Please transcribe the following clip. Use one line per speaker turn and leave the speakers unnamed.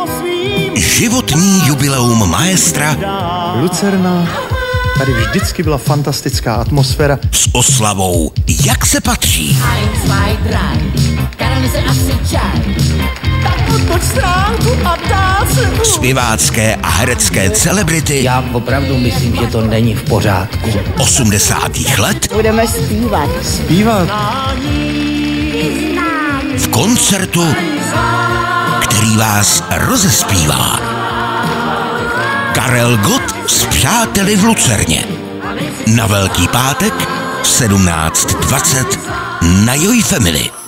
Životní jubileum maestra
Lucerna. Tady vždycky byla fantastická atmosféra.
s oslavou Jak se patří. Zpěvácké a herecké celebrity
Já opravdu myslím, že to není v pořádku.
80. let
Budeme zpívat.
Zpívat.
v koncertu, který vás rozespívá. Karel Gott s přáteli v Lucerně. Na Velký pátek 17:20 na Joy Family.